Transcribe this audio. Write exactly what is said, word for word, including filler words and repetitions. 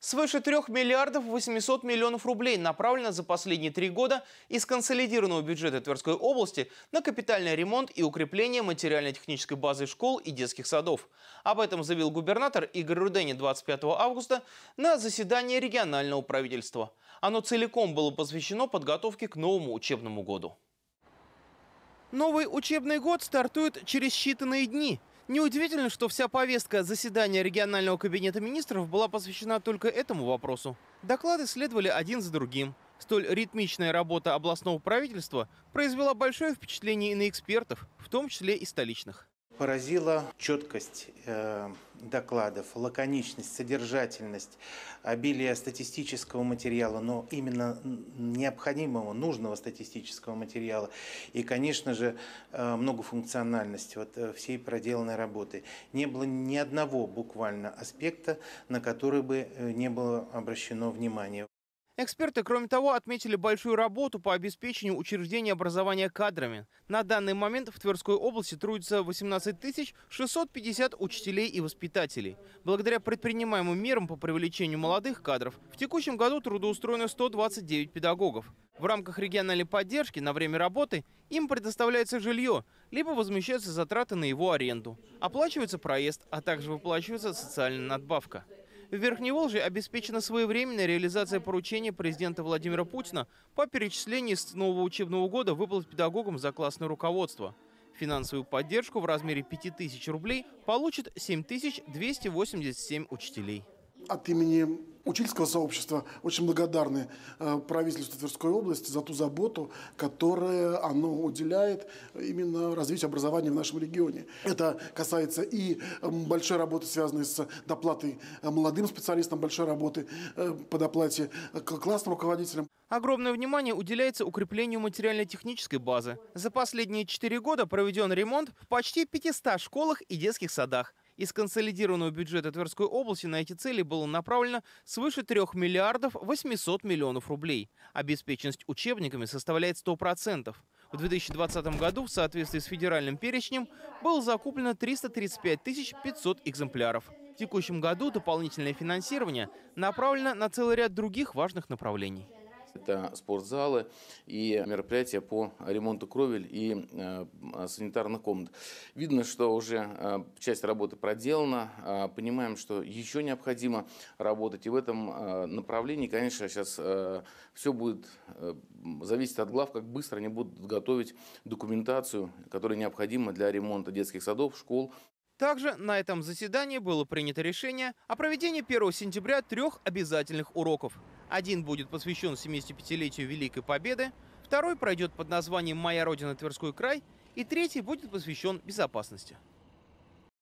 Свыше трех миллиардов восьмисот миллионов рублей направлено за последние три года из консолидированного бюджета Тверской области на капитальный ремонт и укрепление материально-технической базы школ и детских садов. Об этом заявил губернатор Игорь Рудени двадцать пятого августа на заседании регионального правительства. Оно целиком было посвящено подготовке к новому учебному году. Новый учебный год стартует через считанные дни. Неудивительно, что вся повестка заседания регионального кабинета министров была посвящена только этому вопросу. Доклады следовали один за другим. Столь ритмичная работа областного правительства произвела большое впечатление и на экспертов, в том числе и столичных. Поразила четкость э, докладов, лаконичность, содержательность, обилие статистического материала, но именно необходимого, нужного статистического материала и, конечно же, э, многофункциональность вот, э, всей проделанной работы. Не было ни одного буквально аспекта, на который бы э, не было обращено внимание. Эксперты, кроме того, отметили большую работу по обеспечению учреждений образования кадрами. На данный момент в Тверской области трудится восемнадцать тысяч шестьсот пятьдесят учителей и воспитателей. Благодаря предпринимаемым мерам по привлечению молодых кадров в текущем году трудоустроено сто двадцать девять педагогов. В рамках региональной поддержки на время работы им предоставляется жилье, либо возмещаются затраты на его аренду. Оплачивается проезд, а также выплачивается социальная надбавка. В Верхневолжье обеспечена своевременная реализация поручения президента Владимира Путина по перечислению с нового учебного года выплат педагогам за классное руководство. Финансовую поддержку в размере пяти тысяч рублей получат семь тысяч двести восемьдесят семь учителей. От имени учительского сообщества очень благодарны правительству Тверской области за ту заботу, которую оно уделяет именно развитию образования в нашем регионе. Это касается и большой работы, связанной с доплатой молодым специалистам, большой работы по доплате классным руководителям. Огромное внимание уделяется укреплению материально-технической базы. За последние четыре года проведен ремонт в почти пятистах школах и детских садах. Из консолидированного бюджета Тверской области на эти цели было направлено свыше трех миллиардов восьмисот миллионов рублей. Обеспеченность учебниками составляет сто процентов. В две тысячи двадцатом году в соответствии с федеральным перечнем было закуплено триста тридцать пять тысяч пятьсот экземпляров. В текущем году дополнительное финансирование направлено на целый ряд других важных направлений. Это спортзалы и мероприятия по ремонту кровель и э, санитарных комнат. Видно, что уже э, часть работы проделана. Э, понимаем, что еще необходимо работать. И в этом э, направлении, конечно, сейчас э, все будет э, зависеть от глав, как быстро они будут готовить документацию, которая необходима для ремонта детских садов, школ. Также на этом заседании было принято решение о проведении первого сентября трех обязательных уроков. Один будет посвящен семидесятипятилетию Великой Победы, второй пройдет под названием «Моя Родина, Тверской край» и третий будет посвящен безопасности.